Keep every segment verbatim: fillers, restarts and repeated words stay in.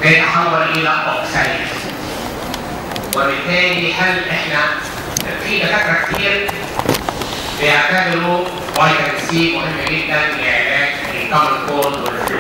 بيتحول الى اوكساليت. وبالتالي هل احنا في دكاتره كتير بيعتبروا فيتامين سي مهم جدا لعلاج الكومن كولد والفلو.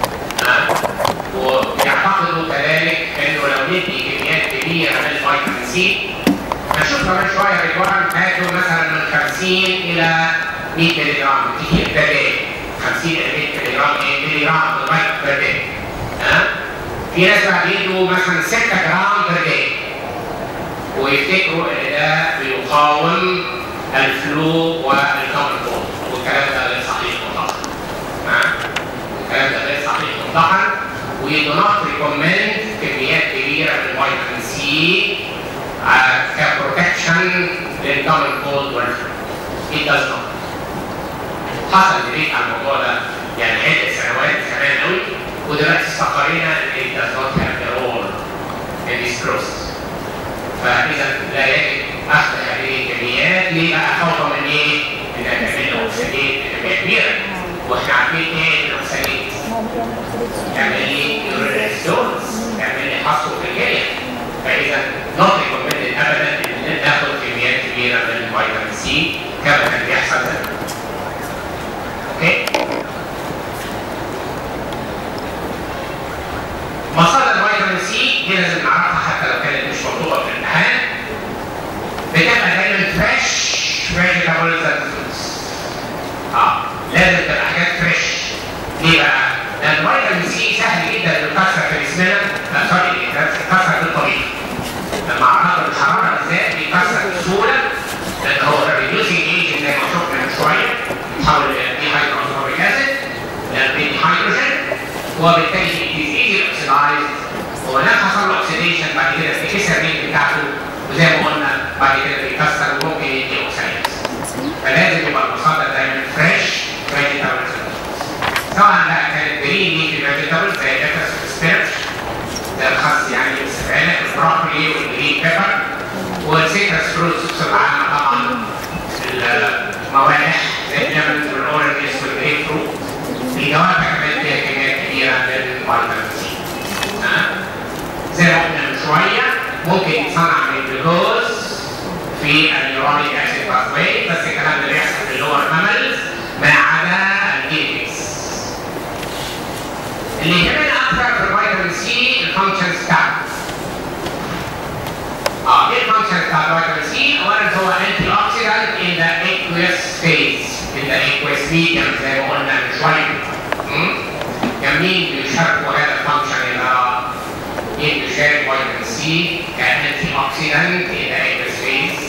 وبيعتقدوا كذلك انه لو ندي كميات كبيره من الفيتامين سي، هنشوف كمان شويه ريكورد هاتوا مثلا من خمسين الى مية مللي جرام كتير بير داي، خمسين الى مية مللي جرام مللي جرام بير داي. ها؟ في ناس بقى بيدوا مثلا ستة جرام بير داي ويفتكروا ان ده بيقاوم الفلو والكومن كولد، والكلام ده غير صحيح مطلقا. ها؟ الكلام ده غير صحيح مطلقا. We do not recommend كميات كبيره من فيتامين سي كبروتكشن للكومن كولد والفلو. It does not. حصل ديبيت على الموضوع ده يعني عده سنوات زمان قوي، ودلوقتي استقرينا ان it does not have the role in this process. فاذا لا يجب اخذ هذه الكميات. ليه بقى؟ خوفا من ايه؟ ان تعمل اوكسيديت بكميه كبيره، واحنا عارفين ايه الاوكسيديت؟ تعمل لي يورينستونز، تعمل لي حصو في الكليه. فاذا نوت ريكومندد ابدا ان ناخذ كميات كبيره من الفيتامين سي كما كان بيحصل زمان. اوكي؟ مصادر فيتامين سي دي لازم نعرفها حتى لو كانت مش مطلوبه في الامتحان. بتبقى دايما فريش فيجيتابلز اند فروتس. اه لازم تبقى حاجات فريش. ليه بقى؟ لان الفيتامين سي سهل جدا يتكسر في جسمنا، لا سوري يتكسر في الطبيعه. لما اعراض الحراره بالذات بيتكسر بسهوله لان هو ريديوسنج ايجنت زي ما شفنا من شويه، بيتحول الى دي هيدروكسيك اسيد لان بيدي هيدروجين، وبالتالي بيزيد اوكسيدايز، ولما حصل له اوكسيديشن بعد كده بيكسر الريت بتاعته، وزي ما قلنا بعد كده بيكسر وممكن يدي اوكسيدايز. فلازم يبقى المصادر دايما فريش فيجيتابلز. سواء بقى كانت جرين ليفي فيجيتابلز زي الليتس والسبيرش، ده الخس يعني السبانخ والبروكلي والجرين بيبر، والسيترس فروتس بصفه عامه طبعا الموالح زي الليمونز والاورنجز والجريب فروت. الجوافه كمان فيها كميات كبيره من الفيتامين سي. زي ما قلنا من شويه ممكن يتصنع من الجلوكوز في النيورونيك اسيد باثواي، بس الكلام ده بيحصل في اللور ماملز ما عدا الجينيكس. اللي يهمنا اكثر في الفيتامين سي الفانكشنز بتاعته. اه ايه الفانكشنز بتاع الفيتامين سي؟ اولا هو انتي اوكسيدانت ان ذا aqueous phase، in the aqueous medium زي ما قلنا من شويه. مين بيشاركوا هذا الفانكشن الى مين بيشارك فيتامين سي كانتي اوكسيدانت in the aqueous phase؟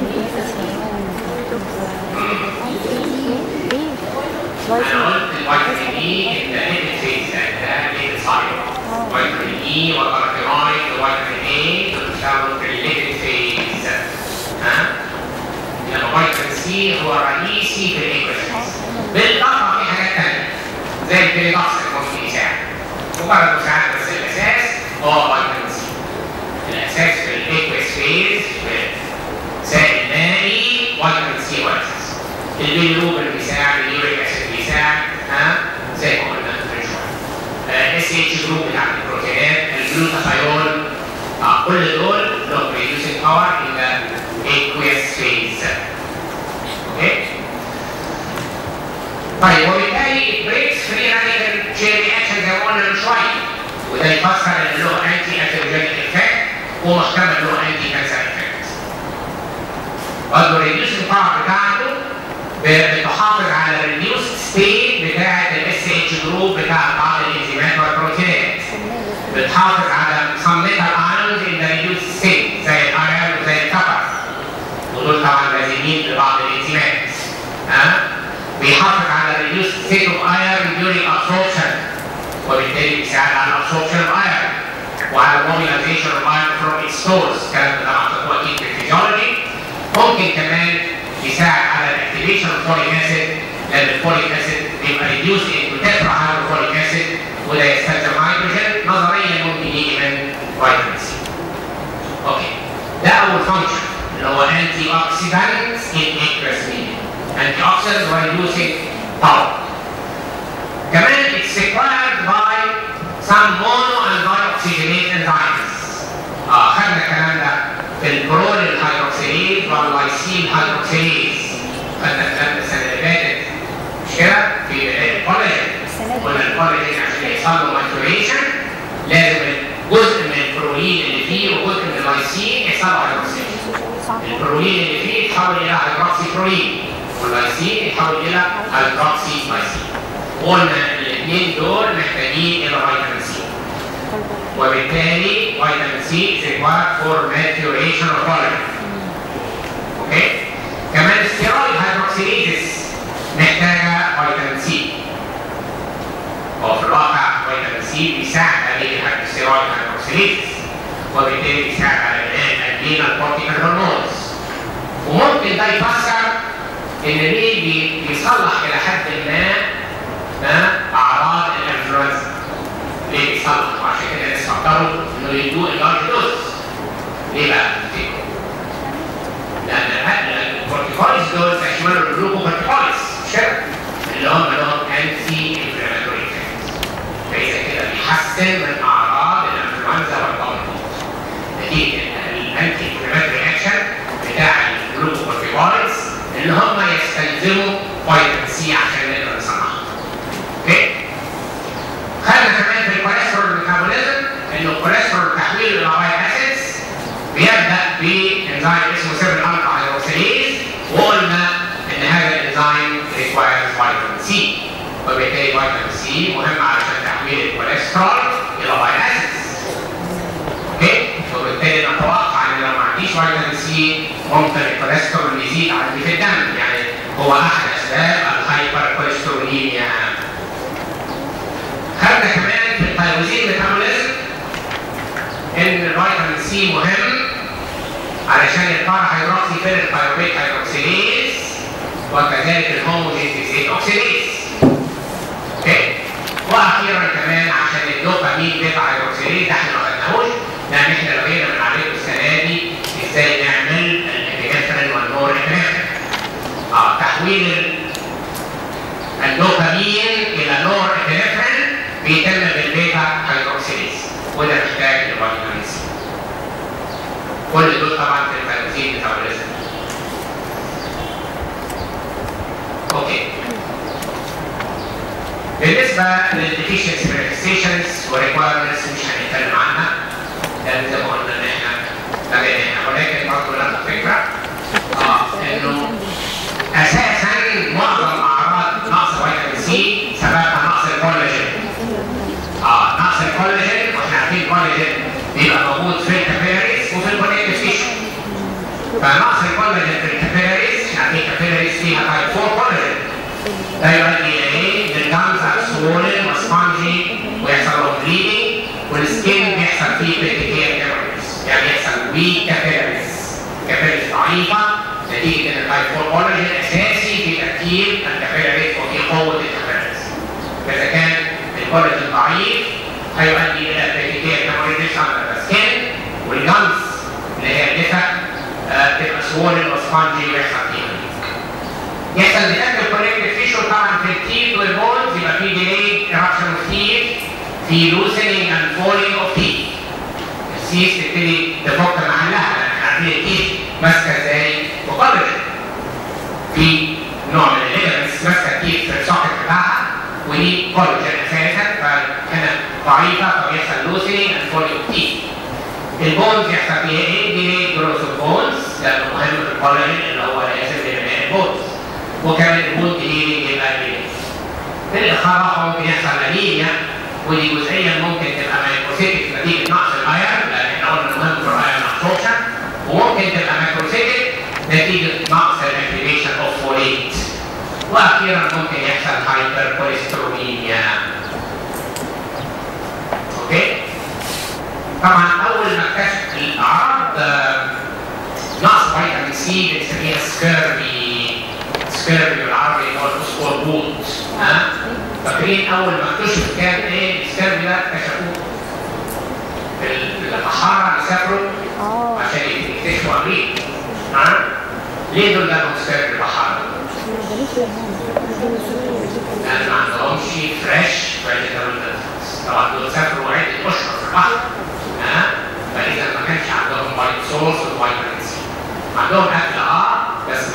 انا قلت الفيتامين اي in the aqueous phase ده ليه صحيح. فيتامين اي والباراثيرويد وفيتامين اي بيشتغلوا في الليبيد فيز. ها؟ لما فيتامين سي هو رئيسي في الاكويس فيز. بالاضافه في حاجات ثانيه زي البيريدوكسين ممكن يساعد. مجرد مساعد بس الاساس هو فيتامين سي. الاساس في الاكويس فيز في سائل مائي فيتامين سي هو الاساس. البيليروبين بيساعد، اليوريك اسيد بيساعد، ها؟ زي ما قلنا من شويه. اس اتش جروب بتاع البروتينات، الجلوتاثيون، اه كل دول لهم ريديوسنج باور ان ذا aqueous phase. اوكي؟ طيب وبالتالي بريكس فري راديكال تشين رياكشن زي ما قلنا من شويه، وده يفسر ان له انتي اثيروجينيك افكت ومحتمل له انتي كانسر افكت. برضه الريديوسنج باور بتاعته بتحافظ على الريديوس ستيت بتاعه الاس اتش جروب بتاع بعض الانزيمات والبروتينات. بتحافظ على some metal ions in the reduced state زي الايرون وزي الكبر، ودول طبعا لازمين لبعض الانزيمات. ها؟ بيحافظ على reduced state of iron during absorption، وبالتالي بيساعد على absorption of iron وعلى mobilization of iron from its source. الكلام ده طبعا هو اكيد في الفيزيولوجي. ممكن كمان يساعد على الاكتيفيشن اوف فوليك اسيد، لان الفوليك اسيد بيبقى ريديوس انتو تترا هيدروفوليك اسيد وده يستلزم هيدروجين، نظريا ممكن يجي من فيتامين سي. اوكي، ده اول فانكشن اللي هو انتي اوكسيدانت ان aqueous medium. انتي اوكسيدانت هو ريديوسينج باور. كمان it's required by some mono and dioxide هيدروكسيليز خدنا الكلام السنه اللي فاتت مش كده في الكولاجين قلنا الكولاجين عشان يحصل له ماتوريشن لازم جزء من البروتين اللي فيه وجزء من اللايسين يحصل له هيدروكسيليز. البروتين اللي فيه يتحول الى هيدروكسي بروتين واللايسين يتحول الى هيدروكسي لايسين. قلنا الاثنين دول محتاجين الى فيتامين سي وبالتالي فيتامين سي is required for maturation of collagen. اوكي؟ كمان الستيرويد هيدروكسيليزيس محتاجه فيتامين سي. هو في الواقع فيتامين سي بيساعد على الستيرويد هيدروكسيليزيس وبالتالي بيساعد على بناء الادرينال كورتيكال هرمونز. وممكن ده يفسر ان ليه بيصلح الى حد ما اعراض الانفلونزا. ليه بيصلح؟ وعشان كده الناس فكروا انه يدوق اللارج دوز. ليه بقى؟ لان الكورتيكويدز دول يشملوا الجلوكوكورتيكويدز مش كده؟ اللي هم لهم انتي انفلاماتوري افكتس. فاذا كده بيحسن من اعراض الانفلونزا والضغط. نتيجه الانتي انفلاماتوري اكشن بتاع الجلوكوكورتيكويدز ان هم يستلزموا فيتامين سي عشان نقدر نصنعها. اوكي؟ خدنا كمان في الكوليسترول ميتابوليزم انه الكوليسترول تحويله الى امينو اسيدز بيبدا بانزيم اسمه سبعة الفا هيدروكسيليز وقلنا ان هذا الانزيم ريكوايرز فيتامين سي وبالتالي فيتامين سي مهم علشان تحويل الكوليسترول الى امينو اسيدز. اوكي؟ وبالتالي نتوقع ان لو ما عنديش فيتامين سي ممكن الكوليسترول يزيد عندي في الدم، يعني هو احد اسباب الهايبر كوليستروليميا. خدنا كمان في التيروزين ميتابوليزم ان الفيتامين سي مهم علشان يطلع هيدروكسي فينيل بايروبيت هيدروكسيليز وكذلك الهوموجينيز اوكسيليز. اوكي؟ واخيرا كمان عشان الدوبامين بيتا هيدروكسيليز احنا ما خدناهوش لان احنا لو جينا بنعلمكم السنه دي ازاي نعمل الابينفرين والنور ابينفرين. اه تحويل الدوبامين الى نور ابينفرين بيتم بالبيتا هيدروكسيليز وده محتاج لفيتامين سي. كل دول طبعا في التيروزين ميتابوليزم. اوكي. بالنسبه للديفيشنسي مانيفستيشنز وريكوايرمنتس مش هنتكلم عنها لان زي ما قلنا ان احنا تابعناها، ولكن برضه لنا فكره اه انه اساسا معظم اعراض نقص فيتامين سي سببها نقص الكولاجين. اه نقص الكولاجين واحنا عارفين الكولاجين بيبقى موجود في الكابيلاريز وفي الكونكتيف تيشو. فنقص الكولاجين في الكابيلاريز احنا عارفين الكابيلاريز فيها تايب أربعة كولاجين. ده يؤدي الى ايه؟ الجامز ار سوولن وسبونجي ويحصل لهم بليدنج والسكين بيحصل فيه بيرتيكير كابيلاريز، يعني يحصل ويك كابيلاريز. كابيلاريز ضعيفه نتيجه ان التايب أربعة كولاجين اساسي في تركيب الكابيلاريز وفي قوه الكابيلاريز. فاذا كان الكولاجين ضعيف هيؤدي الى بيرتيكير كابيلاريز عند السكين والجامز اللي هي الدفع آه تبقى سوولن وسبونجي ويحصل فيها. يحصل ديفكت الكونكتيف تيشو طبعا في التيث والبونز يبقى في ديلي ايرابشن اوف تيث، في لوسنينج اند فولينج اوف تيث. السيس تبتدي تفك محلها لان احنا عارفين التيث ماسكه ازاي بكولاجين. في نوع من الليجمنتس ماسكه التيث في السوكت بتاعها ودي كولاجين اساسا فهنا ضعيفه فبيحصل لوسنينج اند فولينج اوف تيث. البونز يحصل فيها ايه؟ ديلي جروث اوف بونز لانه مهم في الكولاجين اللي هو لازم لبناء البونز. وكمان البون هيلينج يبقى ليه. بالاخره ممكن يحصل انيميا ودي جزئيا ممكن تبقى مايكروسيتك نتيجه نقص الايرون لان احنا قلنا مهم في الايرون ابسوربشن، وممكن تبقى مايكروسيتك نتيجه نقص الاكتيفيشن اوف فوليت. واخيرا ممكن يحصل هايبر كوليستروليميا. اوكي؟ طبعا اول ما اكتشف الاعراض نقص فيتامين سي بنسميها سكيربي. سكيربي بالعربي اللي هو الاسكوربوت. ها؟ فاكرين اول ما اكتشف كان ايه السكيربي ده؟ اكتشفوه في الصحراء اللي سافروا عشان يكتشفوا امريكا. ها؟ ليه دول جابوا سكيربي البحر؟ لان ما عندهمش فريش فيجيتابل. طبعا دول سافروا عده اشهر في البحر. ها؟ فاذا ما كانش عندهم فايت سورس وفيتامين سي. عندهم اكل اه بس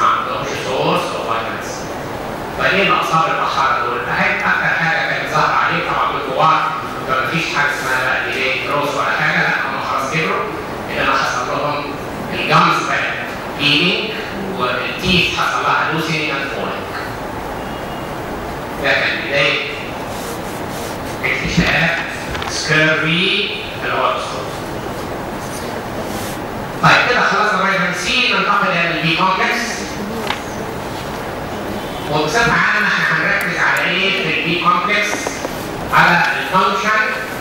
جروث ولا حاجه، لا هم خلاص كبروا، انما حصل لهم الجامز بقى هيلينج والتيث حصل لها لوسينج اند فولينج. ده كان بدايه اكتشاف سكيرفي اللي هو الاسطول. طيب كده خلصنا فيتامين سي، ننتقل الى البي كومبلكس. وبصفه عامه احنا هنركز على ايه في البي كومبلكس؟ على الفانكشن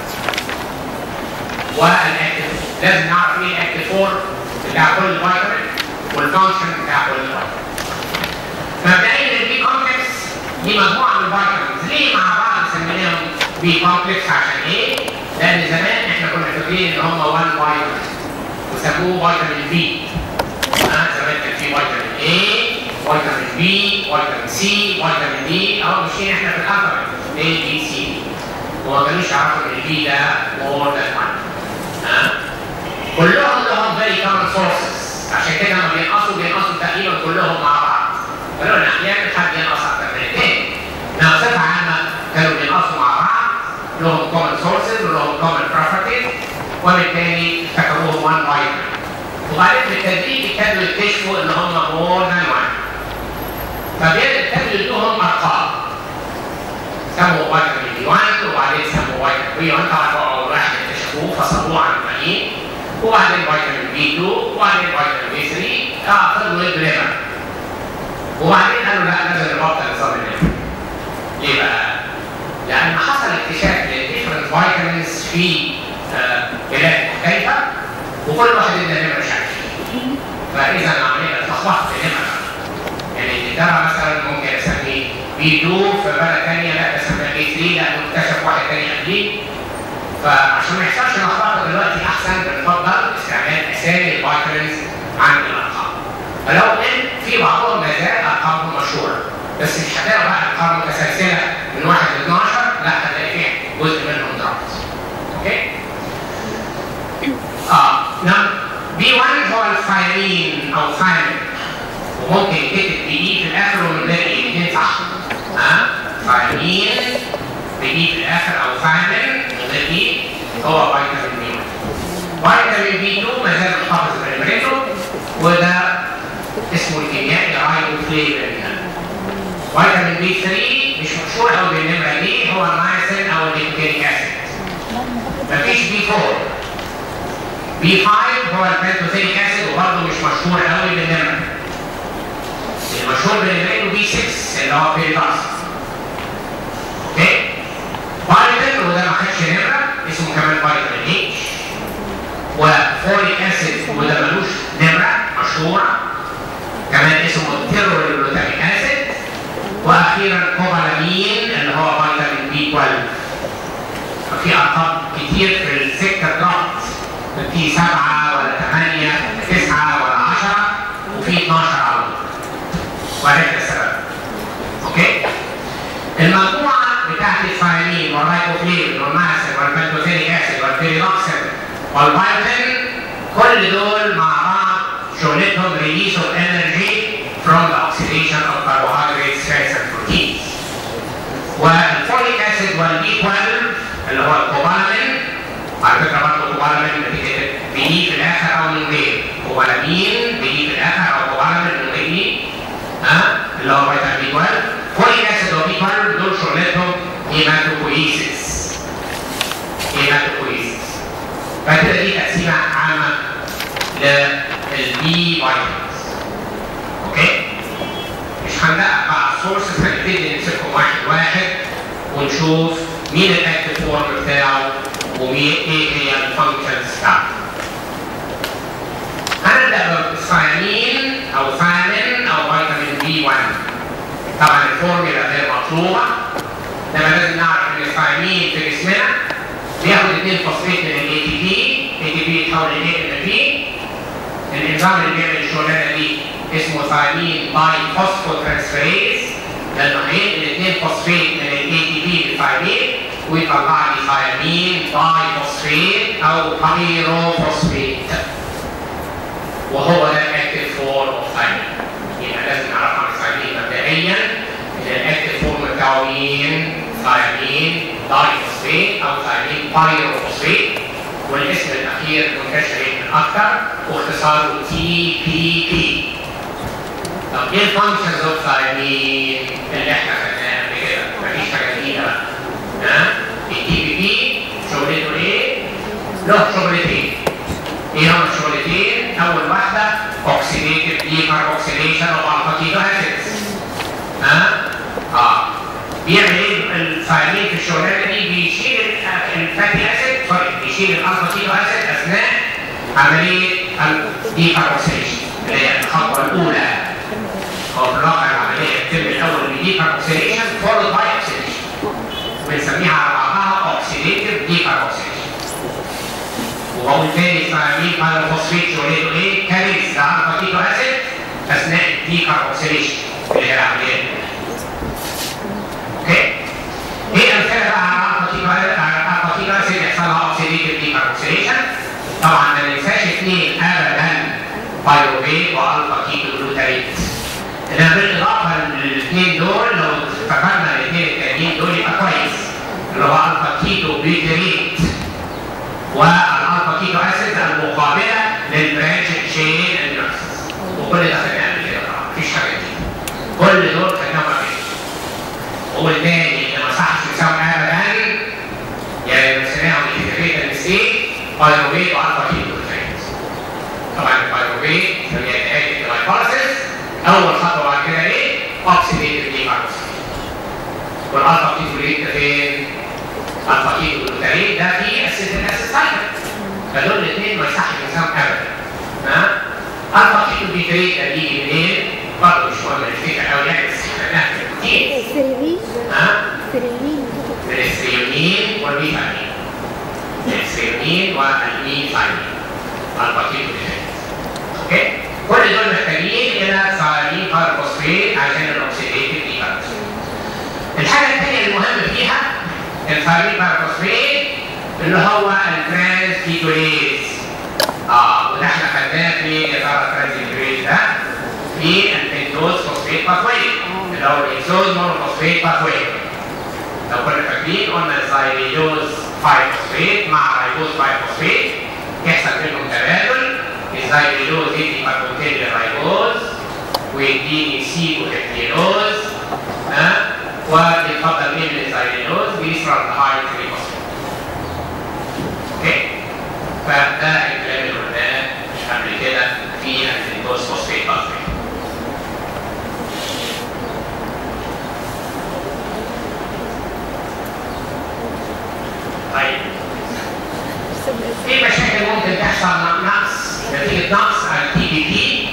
والاكتيف. لازم نعرف ايه الاكتيف فور بتاع كل فيتامين والفانكشن بتاع كل فيتامين. مبدئيا البي كومبلكس دي مجموعه من الفيتامينز، ليه مع بعض سميناهم بي كومبلكس؟ عشان ايه؟ لان زمان احنا كنا فاكرين ان هم واحد فيتامين وسموه فيتامين بي. اه زمان كان في فيتامين اي، فيتامين بي، فيتامين سي، فيتامين دي، اهو ماشيين احنا في الالفابت اي بي سي، وما كانوش يعرفوا ان البي ده مور ذان واحد. ها؟ كلهم لهم فيري كومن سورسز، عشان كده لما بينقصوا بينقصوا تقريبا كلهم مع بعض. قالوا لنا احيانا حد ينقص اكتر من اثنين. انما بصفه عامه كانوا بينقصوا مع بعض، لهم كومن سورسز ولهم كومن بروبرتيز، وبالتالي افتكروهم واحد فيتامين. وبعدين بالتدريج ابتدوا يكتشفوا ان هم مور ذان واحد. فابتدوا يدوهم ارقام. سموا فيتامين بي واحد وبعدين سموا فيتامين بي واحد، طبعا اول واحد اكتشفوه فصلوه عن الباقيين، وبعدين فيتامين بي اثنين وبعدين فيتامين بي ثلاثة. اه فضلوا يدوا ليفر. وبعدين قالوا لا لازم نبطل نظام الليفر. ليه بقى؟ لان حصل اكتشاف للديفرنت فيتامينز في آه بلاد مختلفه، وكل واحد ادى نمره شكل. فاذا العمليه اتلخبطت في نمره. يعني الدواء مثلا ممكن اسميه بي اثنين في بلد ثانيه، لا اسميها بي ثلاثة لانه اكتشف واحد ثاني قبليه. فعشان ما يحصلش لخبطه دلوقتي احسن بنفضل استعمال اسامي الفيتامينز عن الارقام. فلو ان في بعضهم ما زال ارقامهم مشهوره، بس مش هتلاقوا بقى ارقام متسلسله من واحد ل اثناشر، لا هتلاقي فيها جزء منهم ضغط. اوكي؟ اه نعم. بي واحد هو الثايمين او ثايمين، وممكن يكتب بي اي في الاخر ومن غير ايه، الاثنين صح. ها؟ ثايمين بي اي في الاخر او ثايمين من غير ايه، هو فيتامين بي واحد. فيتامين بي اثنين ما زال محافظ بنمرته، وده اسمه الكيميائي رايبوفلافين. فيتامين بي ثلاثة مش مشهور قوي بالنمره دي، هو النايسين او النيكوتينيك اسيد. مفيش بي أربعة. بي خمسة هو البنتوثينيك اسيد وبرضه مش مشهور قوي بالنمره. المشهور بالنمره بي ستة اللي هو بيريداكس. اوكي؟ فيتامين وده ما خدش نمره، اسمه كمان فيتامين اتش. وفوليك اسيد وده ملوش نمره مشهوره، كمان اسمه التيرولوتاميك اسيد. واخيرا كوبالامين اللي هو فيتامين بي اثناشر. ففي ارقام كتير في السكه ضغط، في سبعه ولا ثمانيه تسعه ولا عشره وفي اثناشر على طول. وعرفنا السبب. اوكي؟ المجموعه بتاعت الثايمين والرايبوفلافين والنايسين والبنتوثينيك اسيد والبيريدوكسين والفيتامين كل دول مع بعض شغلتهم ريليس اوف انرجي from the oxidation of carbohydrates, fats and proteins. والفوليك اسيد والبي اثناشر اللي هو الكوبالامين، على فكره برضه كوبالامين بتكتب بي في الاخر او من غير، كوبالامين بي في الاخر او كوبالامين من غير، ها اللي هو فيتامين بي اثناشر. فوليك اسيد وبي اثناشر دول شغلتهم هيماتوبويسيس. هيماتوبويسيس. فكده دي تقسيمه عامه للبي فيتامينز. اوكي؟ مش هندقق بقى السورسز، هنبتدي نمسكهم واحد واحد ونشوف مين الاكتيف فورم بتاعه ومين ايه هي الفانكشنز بتاعته. هنبدا بالثايمين او ثايمين او فيتامين بي واحد. طبعا الفورميلا غير مطلوبه، انما لازم نعرف ان الثايمين في جسمنا بياخد اثنين فوسفات من الاي تي بي، الاي تي بي يتحول ل ان بي. الانزيم اللي بيعمل الشغلانه دي اسمه ثايمين باي فوسفوترانسفيريز، لانه هينقل اثنين فوسفات من الاي تي بي للثايمين ويطلع لي ثايمين باي فوسفات او بيروفوسفات، وهو ده الاكتيف فورم اوف ثايمين. يبقى لازم نعرف عن الثايمين مبدئيا ان الاكتيف فورم بتاعه مين؟ ثايمين داي فوسفات او ثايمين بايروفوسفات، والاسم الاخير منتشر يمكن اكثر واختصاره تي بي بي. طب ايه الفانكشنز اوف ثايمين اللي احنا خدناها قبل كده؟ مفيش حاجه جديده بقى. ها؟ التي بي بي شغلته ايه؟ له شغلتين. ايه هم الشغلتين؟ اول واحده اوكسيديتيف ديكاربوكسيليشن اوف الفا كيتو اسيدز. ها؟ اه بيعمل ايه الثايمين في الشغلانه دي؟ بيشيل الفاتي اسيد سوري بيشيل الالفا كيتو اسيد اثناء عمليه الديكاربوكسيليشن اللي هي الخطوه الاولى. هو في الواقع العمليه بتتم الاول بديكاربوكسيليشن فولد باي اوكسيديشن وبنسميها على بعضها اوكسيديتيف ديكاربوكسيليشن. وهو تاني ثايمين بايروفوسفيت شغلته ايه؟ كاريز الالفا كيتو اسيد اثناء الديكاربوكسيليشن اللي هي العمليه الاولى. اوكي؟ ايه امثله بقى على الالفا كيتو اسيد يحصل لها اوكسيديتيف ديكاربوكسيليشن؟ طبعا ما ننساش اثنين ابدا بايروفيت والفا كيتو جلوتاريت. انما بالاضافه للاثنين دول لو افتكرنا الاثنين التانيين دول يبقى كويس اللي هو الفا كيتو بيوتريت والالفا كيتو اسيد المقابله للبرانش تشين اندرس. وكل ده خدناه قبل كده طبعا مفيش حاجه جديده. كل دول خدناهم قبل كده. والتاني اللي ما صحش يساوي ابدا يعني بنسميهم الانتجريت المسيك بايروفيت والفا كيتو جلوتاريت. طبعا البايروفيت اللي هي نهايه الجلايكوليسيس اول خطوه بعد كده ايه؟ اوكسيديتيف ديكاربوكسيليشن. والالفا كيتو جلوتاريت فين؟ الفا كيتو جلوتاريت ده في اسيتيك اسيد سايكل. فدول الاثنين ما يصحش يساوي ابدا. ها؟ الفا كيتو جلوتاريت ده بيجي منين؟ برضه مش مهم نفتكر قوي يعني بس خدناها في الروتين. الثريونين. ها؟ الثريونين. من الثريونين والميثامين. من الثريونين والميثامين. الفا كيتو جلوتاريت. اوكي؟ كل دول محتاجين الى ثايمين بايروفوسفيت عشان الاوكسيديتيف ديكاربوكسيليشن. الحاجه الثانيه المهمه فيها الثايمين بايروفوسفيت اللي هو الترانس كيتوليز. اه وده احنا خدناه في اطار الترانس كيتوليز ده في البنتوز فوسفيت باثوي اللي هو الاكسوز مونوفوسفيت باثوي. لو كنا فاكرين قلنا الزايلوز خمسة فوسفيت مع رايبوز خمسة فوسفيت يحصل بينهم تبادل. الزايلوز يدي كربونتين للرايبوز ويديني سيبوهيبتيلوز. ها ويتفضل من الزايلوز بيسرالدهايد ثلاثة فوسفيت. اوكي؟ فده الكلام اللي قلناه قبل كده في البنتوز فوسفيت باثوي. طيب في مشاكل ممكن تحصل مع نقص نتيجه نقص على التي بي بي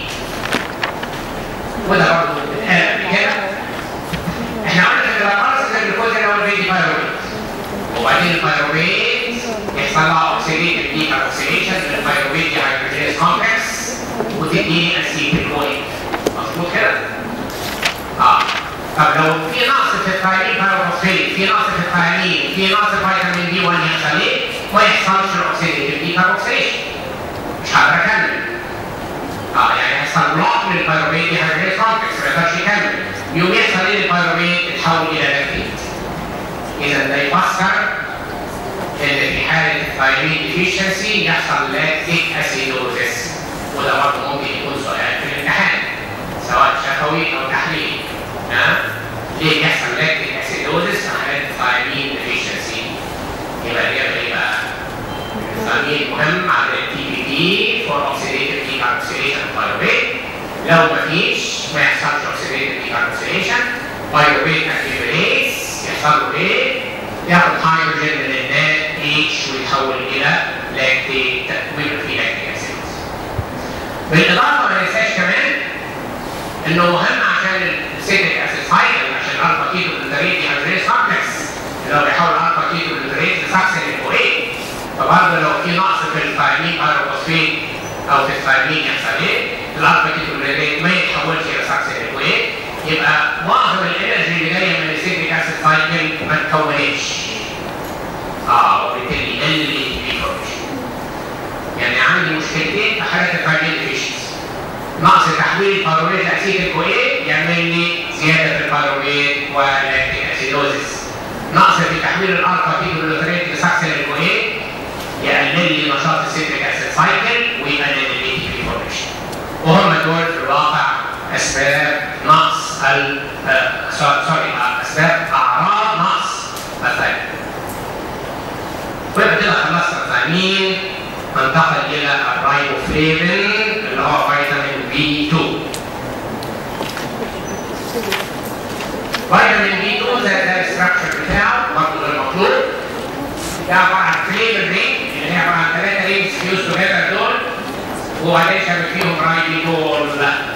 وده برضه بيتقال قبل كده. احنا قلنا في الجلايكوليسيس الجلوكوز اللي هو الفيدي بايروفيت وبعدين البايروفيت يحصل لها اوكسيديتيف ديكاربوكسيليشن للبايروفيت دي هيدروجينيز كومبلكس وتديني اسيتيل كوين. مظبوط كده؟ اه طب لو في نقص في الثايمين بايروفوسفيت في نقص في الثايمين في نقص فيتامين بي واحد يحصل ايه؟ ما يحصلش الاوكسيديتيف ديكاربوكسيليشن. مش هقدر اكمل. اه يعني هيحصل بلوك للبايروفيت دي هيدروجينيز كومبلكس ما يقدرش يكمل. يوم يحصل ايه للبايروفيت؟ يتحول الى لاكتيت. اذا ده يفسر ان في حاله الثايمين ديفيشنسي يحصل لاكتيك اسيدوزيس. وده برضه ممكن يكون سؤال في الامتحان سواء شفوي او تحليلي. ها؟ ليه بيحصل لاكتيك اسيدوزيس في حالات الثايمين ديفيشنسي؟ يبقى الإجابة إيه بقى؟ الثايمين مهم على التي بي بي فور اوكسيديتيف ديكاربوكسيليشن بايروفيت. لو مفيش ما يحصلش اوكسيديتيف ديكاربوكسيليشن بايروفيت اكتيفيتيز يحصل له ايه؟ ياخد هيدروجين من النات اتش ويتحول الى لاكتيت ويبقى فيه لاكتيك اسيدوز. بالاضافه ما ننساش كمان انه مهم عشان السيتريك اسيد سايكل عشان الالفا كيتو جلوتاريت دي هيدروجينيز كومبلكس اللي هو بيحول الالفا كيتو جلوتاريت لساكسين الكوين. فبرضه لو في نقص في الثايمين بايروفوسفيت او في الثايمين يحصل ايه؟ الالفا كيتو جلوتاريت ما يتحولش الى ساكسين الكوين يبقى معظم الانرجي اللي جايه من السيتريك اسيد سايكل ما اتكونتش. اه وبالتالي يقلل الانفورميشن. يعني عندي مشكلتين في حاله الثايمين ديفيشنسي. نقص تحويل البايروفيت لاسيتيل كوين يعمل لي زياده في البايروفيت ولاكتيك اسيدوزيس. نقص في تحويل الالفا كيتو جلوتاريت لساكسين الكوين يقلل لي سايكل ويقلل الاي تي بي فورميشن. وهم دول في الواقع اسباب نقص ال سوري اسباب اعراض نقص الثايمين. ويبقى كده خلصنا الثايمين، ننتقل الى الرايبوفلافين اللي هو فيتامين بي اثنين. فيتامين بي اثنين زي ده الاستراكشر بتاعه برضه غير مطلوب. ده عباره عن فليفر رينج اللي هي عباره عن ثلاثه رينجز فيوز توجذر دول، وبعدين شابك فيهم رايبيتول.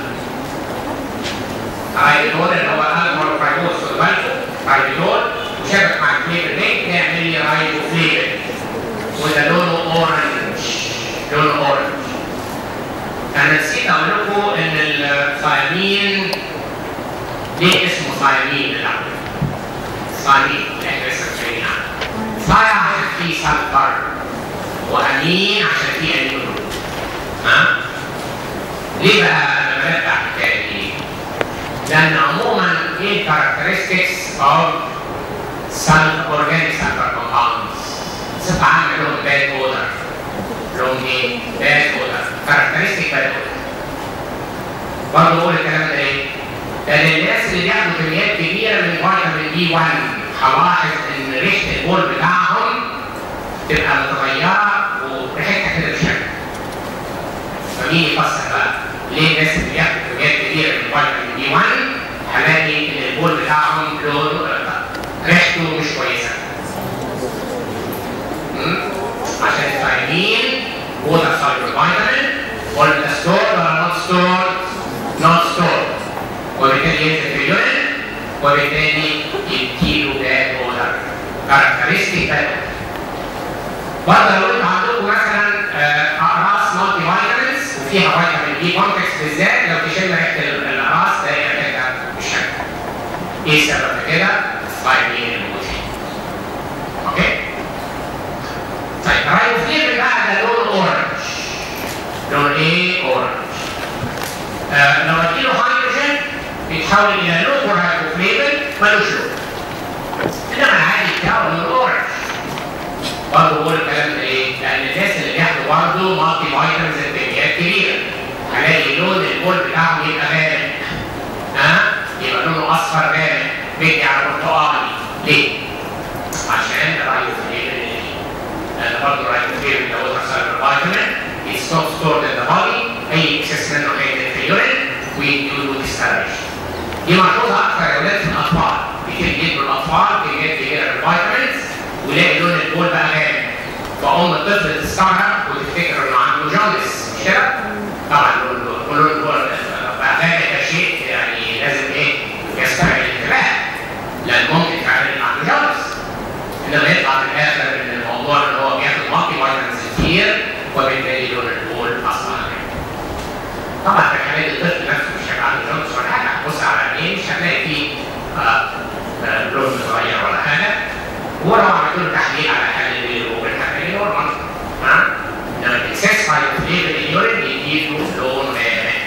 رايبيتول اللي هو الالمر فايبوس خدوا بالكم، رايبيتول وشابك مع الفليفر رينج يعمل لي رايبوفلافين، وده لونه اورنج، لونه اورنج. انا نسيت اقول لكم ان الثايمين ليه اسمه ثايمين الاول؟ ثايمين اللي احنا لسه بنتكلم عنه. ثاي عشان فيه سلفر، وامين عشان فيه امين. ها؟ ليه بقى انا برجع الحكايه دي؟ لان عموما ايه الكاركترستكس اوف سلف اورجانيك سلفر كومباوندز؟ بصفه عامه لهم باد اودر. لهم ايه؟ باد اودر، كاركترستيك باد اودر. برضه بقول الكلام ده ايه؟ لان الناس اللي بياخدوا كميات كبيره من فيتامين بي واحد هلاحظ ان ريحه البول بتاعهم تبقى متغيره وريحتها كده بشكل. فمين يفسر بقى ليه الناس اللي بياخدوا كميات كبيره من فيتامين بي واحد هلاقي ان البول بتاعهم لونه ريحته مش كويسه؟ عشان الثايمين هو ده سوليبل فيتامين، ولا ستور ولا نوت ستور؟ نوت ستور، وبالتالي ينزل في اليورين، وبالتالي يديله باد اودر، كاركترستيك باد اودر. برضه لو انتوا عندكم مثلا اقراص مالتي فيتامينز وفيها فيتامين بي كومبلكس بالذات، لو تشم ريحه الاقراص تلاقي ريحتها بالشكل. ايه السبب كده؟ الثايمين الموجود فيه. اوكي؟ طيب الرايبوفلافين بقى ده لونه اورنج. لون ايه؟ اورنج. آه لو اديله هيدروجين بيتحول الى لوكو رايبوفلافين ملوش لون. انما العادي بتاعه لون اورنج. برضه بقول الكلام ده ايه؟ لان الناس اللي بياخدوا برضه مالتي فيتامينز بكميات كبيره هلاقي لون البول بتاعهم يبقى غامق. ها؟ يبقى لونه اصفر غامق، بيجي على برتقالي. ليه؟ عشان الرايبوفلافين. لان برضه الرايبوفلافين ده هو فيتامين it's not stored in the body، اي اكسس منه هينزل في اليورين ويديله ديستريشن. دي ملحوظه اكثر يا ولاد في الاطفال، بيتم يدوا الاطفال كميات كبيره من الفيتامينز ويلاقي لون البول بقى غامق، فأم الطفل تستغرب وتفتكر انه عنده جوندس، مش كده؟ طبعا لون البول بقى غامق ده شيء يعني لازم ايه؟ يستبعد الانتباه، لان ممكن فعلا يبقى عنده جوندس. انما يطلع في الاخر ان الموضوع ان هو بياخد مالتي فيتامينز كتير وبالتالي لون البول اصلا. طبعا في حالات الطفل نفسه مش هيبقى عنده جوندس ولا حاجه، هتبص على عينيه مش هتلاقي فيه آه آه لون متغير ولا حاجه، ولو عملت له تحليل على حال البيلروبين هتلاقي نورمال. ها؟ انما الاكسس رايبوفلافين اليورين يديله لون غامق.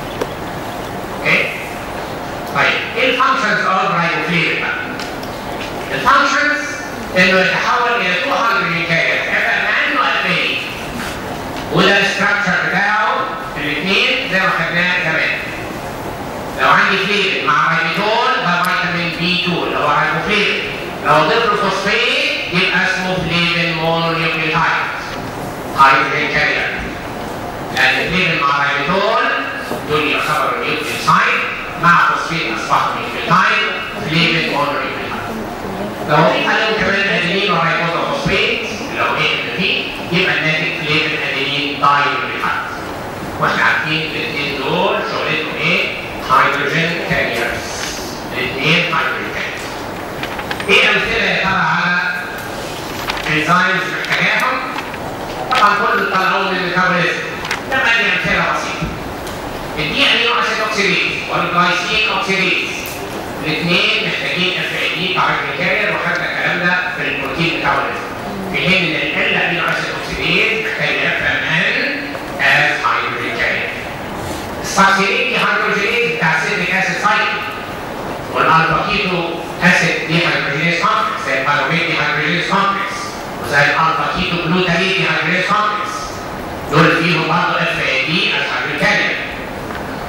اوكي؟ طيب ايه الفانكشنز اوف رايبوفلافين بقى؟ الفانكشنز انه يتحول الى تو هيدروجين كارير مع انه الفين، وده الاستراكشر بتاعه الاثنين زي ما خدناه زمان. لو عندي فليفين مع رايبيتول ده فيتامين بي اثنين اللي هو رايبوفلافين، لو ضفت له فوسفيت يبقى اسمه فليفين مونونيوكليوتايد هيدروجين كارير، لان الفليفين مع رايبيتول دول يعتبروا نيوكليوتايد، مع فوسفيت اصبحوا نيوكليوتايد فليفين مونونيوكليوتايد. لو ضيف عليهم كمان ادينين ورايبوزا فوسفيت لو ايه ان في يبقى الناتج فليفين ادينين داينيوكليوتايد. واحنا عارفين الاثنين دول شغلتهم ايه؟ هيدروجين كاريرز. الاثنين هيدروجين كاريرز. ايه امثله يا ترى على انزيمز محتاجاهم؟ طبعا كل طلعوا من الميتابوليزم. ده بقى دي امثله بسيطه. الدي امينو اسيد اوكسيديز والجلايسين اوكسيديز الاثنين محتاجين اف اي دي كهيدروجين كارير، وخدنا الكلام ده في البروتين ميتابوليزم. في حين ان ال امينو اسيد اوكسيديز محتاج اف ام ان از هيدروجين كارير. الساكسيلين دي هيدروجينيز بتاع السيتريك اسيد سايكل، والالفا كيتو اسيد دي هيدروجينيز كومبلكس زي البايروميت دي هيدروجينيز كومبلكس، وزي الالفا كيتو جلوتامين دي هيدروجينيز كومبلكس. دول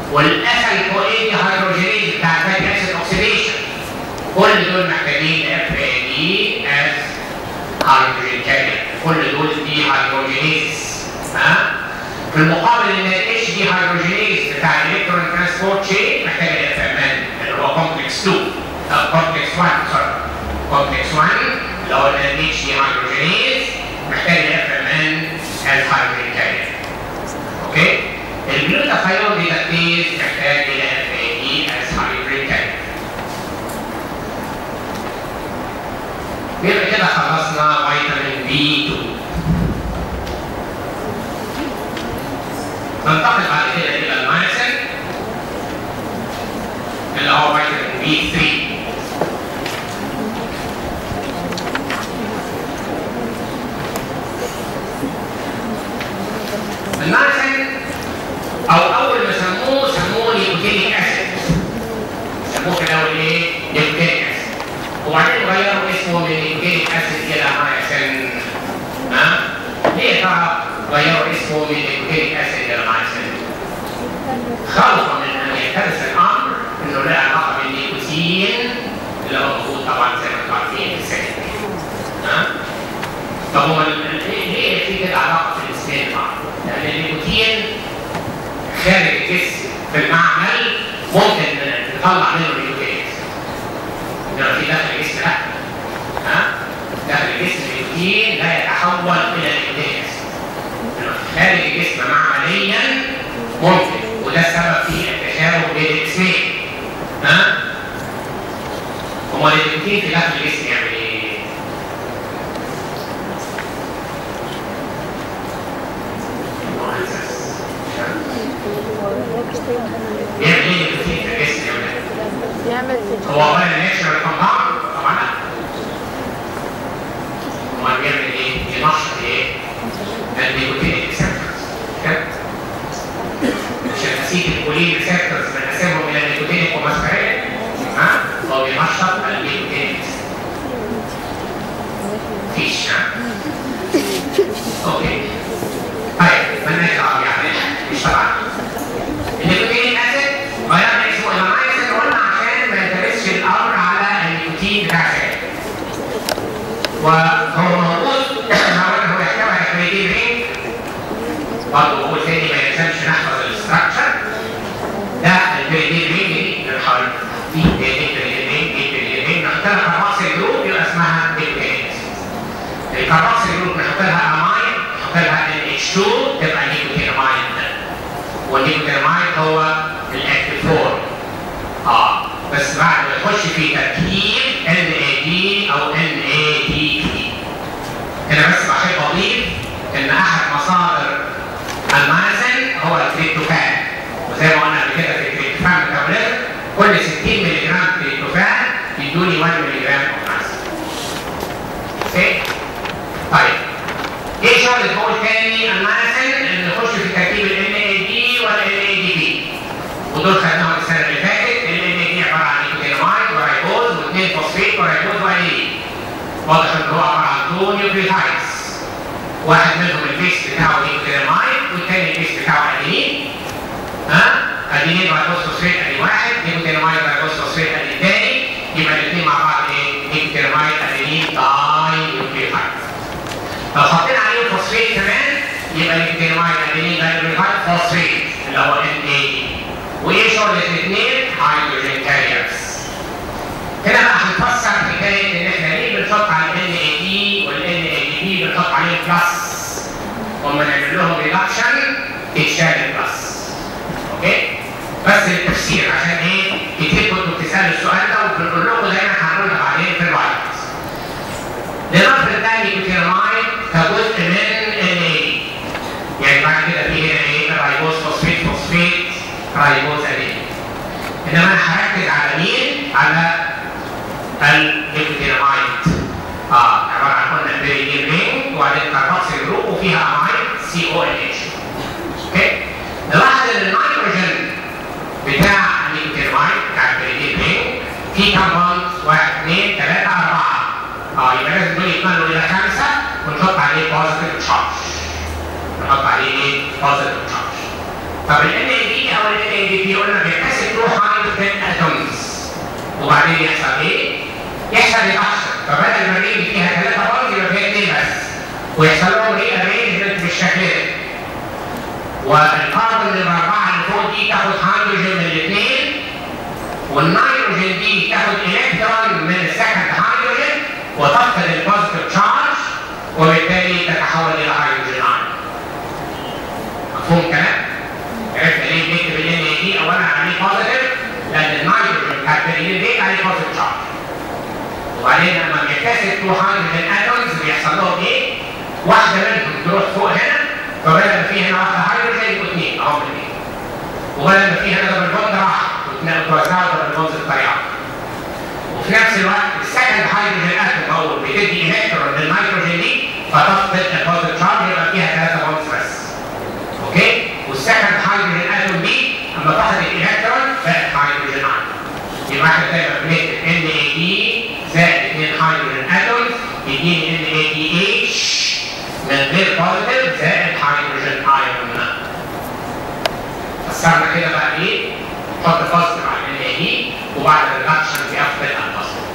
والاثل كو اي دي هيدروجينيز بتاع الفاتي اسيد اوكسيديشن. كل دول محتاجين اف اي دي از هيدروجين كارير. كل دول دي هيدروجينيز. ها؟ في المقابل ان الاتش دي هيدروجينيز بتاع الالكترون ترانسبورت شين محتاج الاف ام ان اللي هو كومبلكس اتنين او كومبلكس واحد سوري كومبلكس واحد اللي هو الاتش دي هيدروجينيز محتاج الاف ام ان از هيدروجين كارير. اوكي؟ الجلوتاثيون ديدكتيز محتاج الى اف اي دي از هيدروجين كارير. يبقى كده خلصنا فيتامين بي اتنين. ننتقل بعد كده الى المايسين اللي هو فيتامين بي ثلاثة. المايسين او اول ما سموه سموه نيكوتينيك اسيد. سموه في الاول ايه؟ نيكوتينيك اسيد. وبعدين غيروا اسمه من نيكوتينيك اسيد الى مايسين. ها؟ ليه ترى غيروا اسمه من نيكوتينيك اسيد الى مايسين؟ خوفا من ان يحدث الامر انه له علاقه بالنيكوتين اللي هو موجود طبعا زي ما انتم عارفين في السكن. ها؟ طب هو ليه في كده علاقه في الاثنين مع بعض؟ لان النيكوتين خارج الجسم في المعمل ممكن نطلع منه نيكوتين. انما في داخل الجسم لا. ها؟ داخل الجسم النيكوتين لا يتحول الى نيكوتين. خارج الجسم معمليا ممكن، وده السبب في التشابه بين الاسمين. ها؟ امال النيكوتين في داخل الجسم يعمل ايه؟ يعمل ايه النيكوتين في الجسم يعمل؟ هو اولا ناتشرال كومباوند طبعا لا. امال بيعمل ايه؟ ينشط ايه؟ النيكوتين ريسبتورز. عشان نسيت الكولين ريسبتورز بنقسمهم الى نيكوتين ومسكرين. ها؟ هو بينشط النيكوتين. مفيش. ها؟ اوكي. طيب مالناش دعوه يعني مش طبعا. النيكوتين اسيد غيرنا اسمه الى مايسين قلنا عشان ما يلتبسش الامر على النيكوتين بتاع الشاي. وهو موجود هو يحتوي على كرياتين رينج. برضه بقول تاني ما يلزمش نحفظ الاستراكشر. ده الكرياتين رينج دي للحرب. دي كرياتين رينج دي كرياتين رينج نحط لها كاربوكسيل جروب يبقى اسمها نيكوتين. الكاربوكسيل جروب نحط لها اماين نحط لها ان اتش اتنين تبقى نيكوتينامايد. والنيكوتينامايد هو الاكتيف فورم. اه بس بعد ما يخش في تركيب ان اي دي او ان اي دي بي. هنا بس بحب اضيف ان احد مصادر المايسين هو التريبتوفان. وزي ما قلنا قبل كده في التريبتوفان ميتابوليزم كل ستين مللي جرام تريبتوفان يدوني واحد مللي جرام مايسين. اوكي؟ طيب ايه شغل بقول تاني المايسين اللي يخش في تركيب ال ان اي دي وال ان اي دي بي. ودول خدناهم السنه اللي فاتت. ال ان اي دي عباره عن نيكوتينامايد ورايبوز واثنين فوسفيت ورايبوز وايلين. واضح ان هو عباره عن تو نيوكليوتايدز. واحد منهم البيس بتاعه نيكوتينامايد والثاني البيس بتاعه ادينين. ها؟ ادينين رايبوز فوسفيت ادي واحد، نيكوتينامايد رايبوز فوسفيت ادي الثاني. يبقى الاثنين مع بعض ايه؟ نيكوتينامايد ادينين داي نيوكليوتايد. لو حطينا عليهم فوسفيت كمان يبقى نيكوتينامايد ادينين داي نيوكليوتايد فوسفيت اللي هو ان اي. وايه شغل الاثنين؟ هيدروجين كاريرز. هنا بقى هنفسر حكايه ان احنا ليه بنحط على ال ان اي دي وال ان اي دي بي بنحط عليهم بلس وما نعمل لهم ريدكشن تتشال البلس. اوكي؟ بس للتفسير عشان ايه؟ كتير كنتوا بتسالوا السؤال ده وبنقول لكم دايما هنقولها بعدين في الرايت. لنفرض ده نيكوتينامايد كجزء من ان اي دي. يعني بعد كده في هنا ايه؟ رايبوز فوسفيت فوسفيت رايبوز ادين. انما انا هركز على مين؟ على النيكوتينامايد. اه عباره عن قلنا بيريدين رينج وبعدين كاربوكسيل جروب وفيها امايد سي او ان اتش. اوكي؟ نلاحظ ان النيتروجين بتاع النيكوتينامايد بتاع البيريدين رينج في كامباوند واحد اثنين ثلاثه اربعه. اه يبقى لازم دول يكملوا الى خمسه ونحط عليه بوزيتيف تشارج. نحط عليه ايه؟ بوزيتيف تشارج. طب ال ان اي دي او ال ان دي بي قلنا بيكتسب تو هيدروجين اتومز وبعدين يحصل ايه؟ يحصل ريدكشن، فبدل ما الرينج فيها ثلاثة بونز يبقى فيها اثنين بس ويحصل لهم ري ارينجمنت بالشكل ده. والكربون الاربعه اللي فوق دي تاخد هيدروجين من الاثنين والنيتروجين دي تاخد الكترون من السكند هيدروجين وتفقد البوزيتيف تشارج وبالتالي تتحول الى هيدروجين ايون. مفهوم الكلام؟ عرفنا ليه بنكتب ال ان اي دي؟ اولا عليه بوزيتيف لان النيتروجين بتاع البنزين دي عليه بوزيتيف تشارج. وبعدين لما بيكتسب تو هيدروجين اتومز بيحصل لهم ايه؟ واحده منهم تروح فوق هنا فبدل ما في هنا واحده هيدروجين يبقوا اثنين اهم اثنين. وبدل ما في هنا دبل بوند راح وتوزعوا دبل بوند الطريقه. وفي نفس الوقت السكند هيدروجين اتوم هو بتدي الكترون للنيتروجين دي فتفقد البوزيتيف تشارج يبقى فيها ثلاثه بوندز بس. اوكي؟ والسكند هيدروجين اتوم دي اما فقدت الالكترون بقت هيدروجين ايون. يبقى احنا دايما بنكتب ان اي دي زائد اثنين هيدروجين اتومز يديني ان اي دي اتش من غير بوزيتيف زائد هيدروجين ايون. فسرنا كده بقى ايه؟ نحط بوزيتيف على ال ان اي دي وبعد الريدكشن بيفقد البوزيتيف.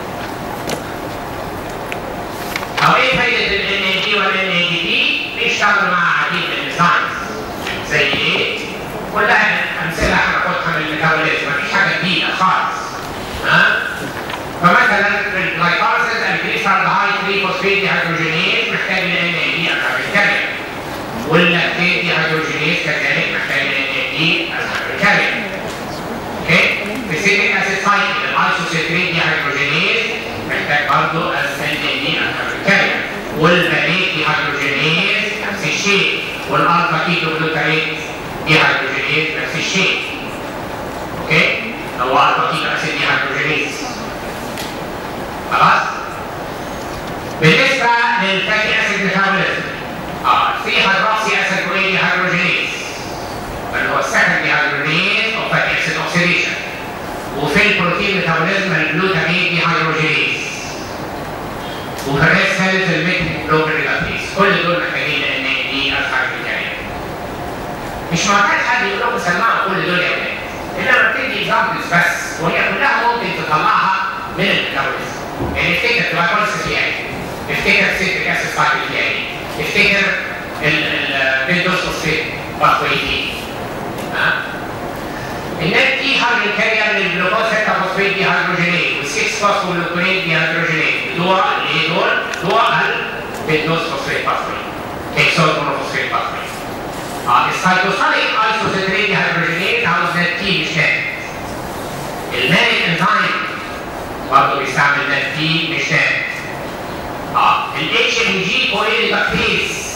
او ايه فايده ال ان اي دي وال ان اي دي؟ بيشتغلوا مع عديد من الديزاينز زي ايه؟ كلها امثله هناخدها من الميتابوليزم، مفيش حاجه جديده خالص. ها؟ فمثلا في الجلايكوليسيس الجليسرالدهايد ثلاثة فوسفيت ديهيدروجينيز محتاج ال ان اي دي عشان يتكلم. واللاكتيت ديهيدروجينيز كذلك محتاج ال ان اي دي عشان يتكلم. اوكي؟ في السيتريك اسيد سايكل الايسوسيتريت ديهيدروجينيز محتاج برضه ال ان اي دي عشان يتكلم. والباليت ديهيدروجينيز نفس الشيء. والالفا كيتو جلوتاريت ديهيدروجينيز نفس الشيء. اوكي؟ هو الفا كيتو اسيد ديهيدروجينيز. خلاص؟ بالنسبة للفاتي اسيد ميتابوليزم اه في هيدروكسي اسيد كوين ديهيدروجينيز اللي هو السكند ديهيدروجينيز او فاتي اسيد اوكسيديشن. وفي البروتين ميتابوليزم الجلوتامين ديهيدروجينيز. وفي الريد سيلز الميثيوجلوبين ريدكتيز. كل دول محتاجين ان دي اصحاب الكلام. مش معتاد حد يقول لكم سمعوا كل دول يا ولاد. انما بتدي اكزامبلز بس وهي كلها ممكن تطلعها من الميتابوليزم. يعني افتكر الجلايكوليسيس يعني افتكر السيتريك اسيد سايكل يعني افتكر البنتوسفوسفيت باثوي. ها؟ النت دي هيدروجين كارير للجلوكوز ستة فوسفيت ديهيدروجينيز والستة فوسفوليبيد ديهيدروجينيز دول ايه دول؟ دول البنتوسفوسفيت باثوي هيكسول مونوفوسفيت باثوي. اه السايتوسوليك ايسوسيتريت ديهيدروجينيز عاوز نت دي مش نت. المانيك انزيم برضه بيستعمل نت دي مش نت. اه الاتش ام جي كوين ريدكتيز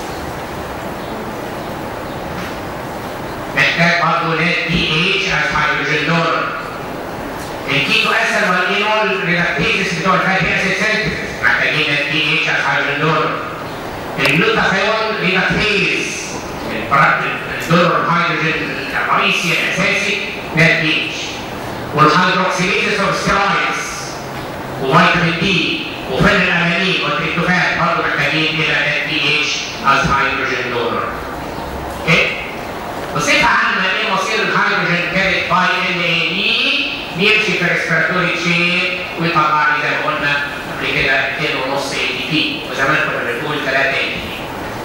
محتاج برضه نت دي اتش از هيدروجين دونر. الكيتو اسيد والاينول ريدكتيز بتوع الفاتي اسيد سينثيسيس محتاجين نت دي اتش از هيدروجين دونر. الجلوتاثيون ريدكتيز الدونر هيدروجين الرئيسي الاساسي نت دي اتش. والهيدروكسيليزيس اوف ستيرويدز وفيتامين دي وفن الامانين والتريبتوفان برضه محتاجين الى ان دي اتش از هيدروجين دونر. اوكي؟ بصفه عامه ايه مصير الهيدروجين كاريد باي ان اي دي؟ بيمشي في ريسبيراتوري تشين ويطلع لي زي ما قلنا قبل كده اثنين ونص اي دي بي وزمان كنا بنقول ثلاثة اي دي بي.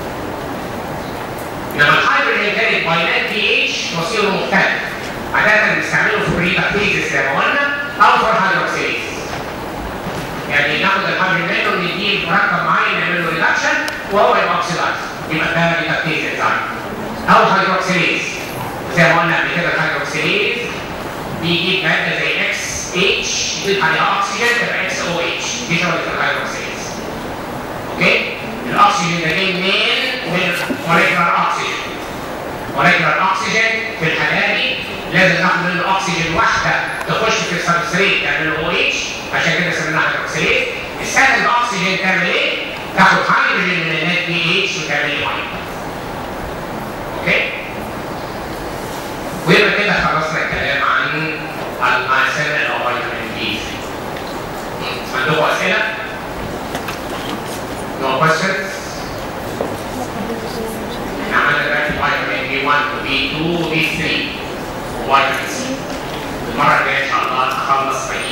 انما الهيدروجين كاريد باي ان دي اتش مصيره مختلف. عاده بنستعمله في الريدكتيز زي ما قلنا او في الهيدروكسيليز. يعني ناخد الهيدروجين منه نديه مركب معين نعمل له ريدكشن وهو يبقى اوكسيدايز يبقى ده ريدكتيز انزيم او هيدروكسيليز. زي ما قلنا قبل كده الهيدروكسيليز بيجيب ماده زي اكس اتش يضيف عليها اكسجين تبقى اكس او اتش دي شغله الهيدروكسيليز. اوكي؟ الاكسجين ده جاي منين؟ من موليكولار اكسجين. موليكولار اكسجين في الحاله دي لازم ناخد منه اكسجين واحده تخش في السبستريت تعمل له او اتش عشان كده سميناها هيدروكسيليز. السكند اكسجين تعمل ايه؟ تاخد هيدروجين من النت دي اتش وتعمل له ميه. اوكي؟ ويبقى كده خلصنا الكلام عن المايسين او فيتامين بي. عندكم اسئله؟ No questions؟ احنا عملنا دلوقتي فيتامين بي واحد وبي اثنين وبي ثلاثة. المره الجايه ان شاء الله نخلص بقيه